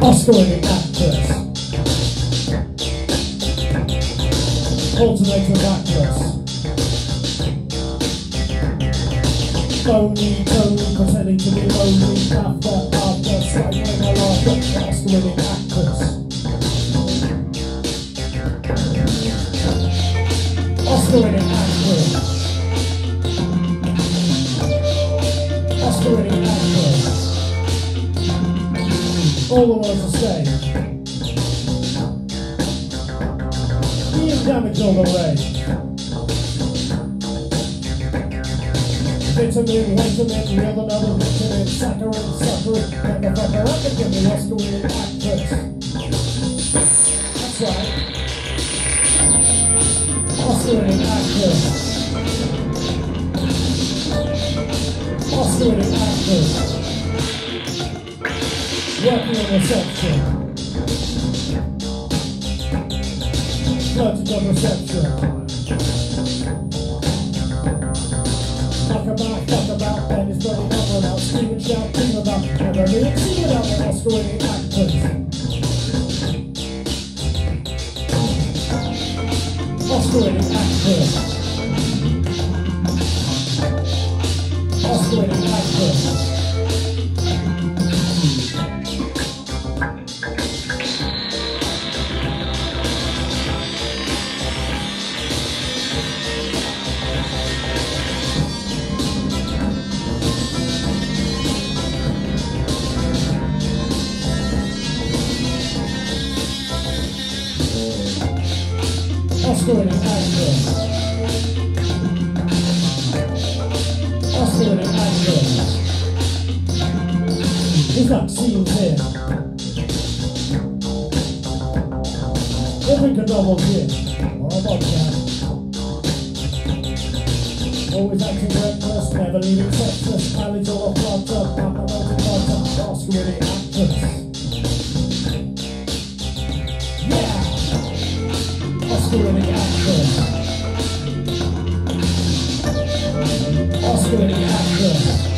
Oscar-winning actress. Alternative actress. Phony, pretending to be lonely after slightly in her life. Oscar-winning actress. Oscar-winning actress. Oscar-winning actress. All the words are safe. Being damaged all the way. Vitamin, you're another vitamin. Saccharine, suffering, motherfucker. I can give me Oscar-winning actress. That's right. Oscar-winning actress. Oscar-winning actress. Working on reception. Flirting on reception. Fuck about, then it's bloody number about. Screaming, shout, dream about. Never really seen about an Oscar-winning actress. Oscar-winning actress. Oscar-winning actress. Oscar-winning actress. Oscar-winning actress. There's that scene here. Every double here. Or a vodka. Always acting reckless, never leaving sexless. Eyelids all off blood up, not a melting blood up. Oscar-winning actress. Oscar-winning actress. Oscar-winning actress.